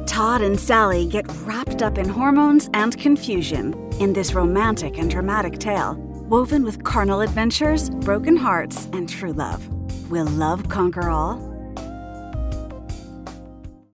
Todd and Sally get wrapped up in hormones and confusion in this romantic and dramatic tale, woven with carnal adventures, broken hearts, and true love. Will love conquer all?